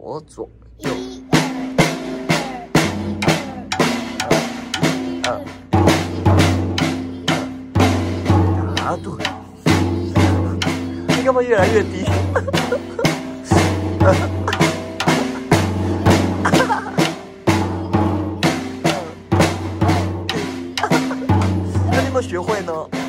左右。答对。你干嘛越来越低？那你有没有学会呢？